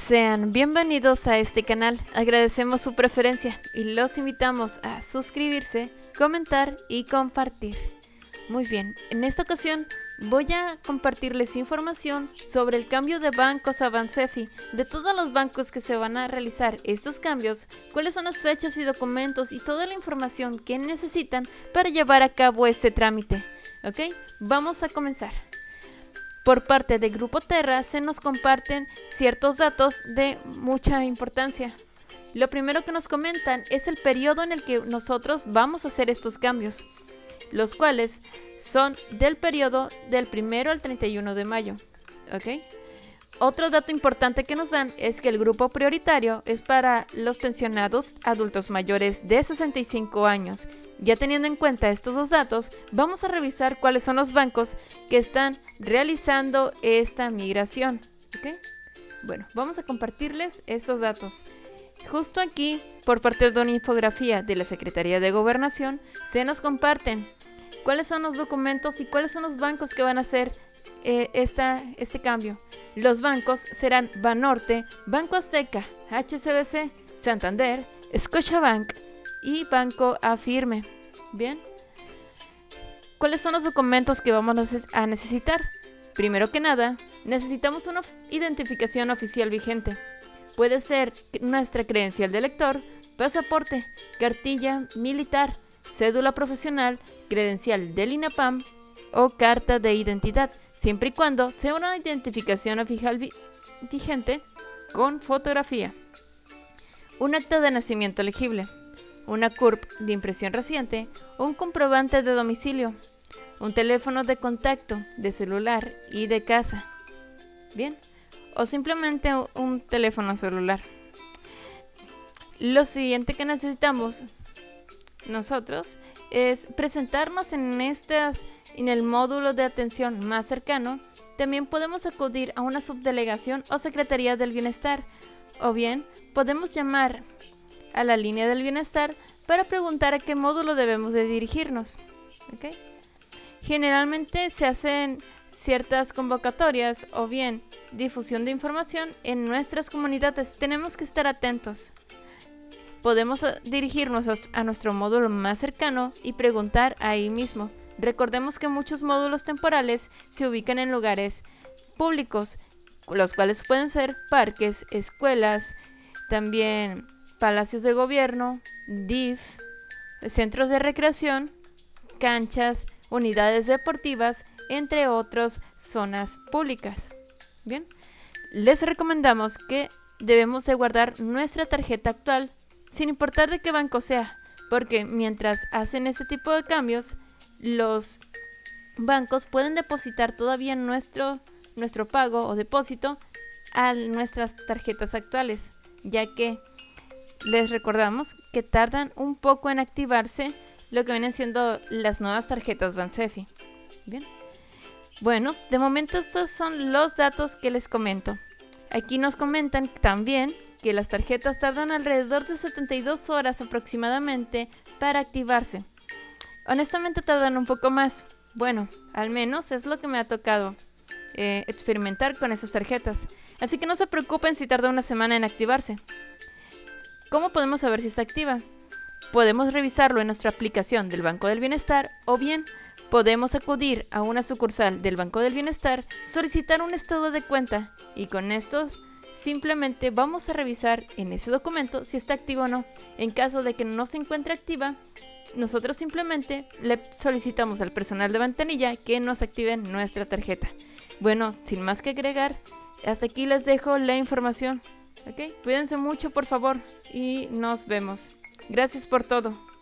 Sean bienvenidos a este canal, agradecemos su preferencia y los invitamos a suscribirse, comentar y compartir. Muy bien, en esta ocasión voy a compartirles información sobre el cambio de bancos a Bansefi, de todos los bancos que se van a realizar estos cambios, cuáles son las fechas y documentos y toda la información que necesitan para llevar a cabo este trámite. ¿Ok? Vamos a comenzar. Por parte de Grupo Terra se nos comparten ciertos datos de mucha importancia. Lo primero que nos comentan es el periodo en el que nosotros vamos a hacer estos cambios, los cuales son del periodo del 1 al 31 de mayo. ¿Ok? Otro dato importante que nos dan es que el grupo prioritario es para los pensionados adultos mayores de 65 años. Ya teniendo en cuenta estos dos datos, vamos a revisar cuáles son los bancos que están realizando esta migración. ¿Ok? Bueno, vamos a compartirles estos datos. Justo aquí, por parte de una infografía de la Secretaría de Gobernación, se nos comparten cuáles son los documentos y cuáles son los bancos que van a hacer este cambio. Los bancos serán Banorte, Banco Azteca, HSBC, Santander, Scotiabank y Banco Afirme. Bien, ¿cuáles son los documentos que vamos a necesitar? Primero que nada, necesitamos una identificación oficial vigente. Puede ser nuestra credencial de lector, pasaporte, cartilla militar, cédula profesional, credencial del INAPAM o carta de identidad, siempre y cuando sea una identificación oficial vigente con fotografía. Un acta de nacimiento legible, una CURP de impresión reciente, un comprobante de domicilio, un teléfono de contacto de celular y de casa. Bien, o simplemente un teléfono celular. Lo siguiente que necesitamos nosotros es presentarnos en el módulo de atención más cercano. También podemos acudir a una subdelegación o Secretaría del Bienestar, o bien podemos llamar a la línea del bienestar para preguntar a qué módulo debemos de dirigirnos. ¿Okay? Generalmente se hacen ciertas convocatorias o bien difusión de información en nuestras comunidades. Tenemos que estar atentos. Podemos dirigirnos a nuestro módulo más cercano y preguntar ahí mismo. Recordemos que muchos módulos temporales se ubican en lugares públicos, los cuales pueden ser parques, escuelas, también palacios de gobierno, DIF, centros de recreación, canchas, unidades deportivas, entre otras zonas públicas. Bien, les recomendamos que debemos de guardar nuestra tarjeta actual, sin importar de qué banco sea, porque mientras hacen este tipo de cambios, los bancos pueden depositar todavía nuestro pago o depósito a nuestras tarjetas actuales, ya que les recordamos que tardan un poco en activarse lo que vienen siendo las nuevas tarjetas Bansefi. Bien. Bueno, de momento estos son los datos que les comento. Aquí nos comentan también que las tarjetas tardan alrededor de 72 horas aproximadamente para activarse. Honestamente tardan un poco más. Bueno, al menos es lo que me ha tocado experimentar con esas tarjetas. Así que no se preocupen si tarda una semana en activarse. ¿Cómo podemos saber si está activa? Podemos revisarlo en nuestra aplicación del Banco del Bienestar o bien podemos acudir a una sucursal del Banco del Bienestar, solicitar un estado de cuenta y con esto simplemente vamos a revisar en ese documento si está activa o no. En caso de que no se encuentre activa, nosotros simplemente le solicitamos al personal de ventanilla que nos activen nuestra tarjeta. Bueno, sin más que agregar, hasta aquí les dejo la información. ¿Ok? Cuídense mucho, por favor, y nos vemos. Gracias por todo.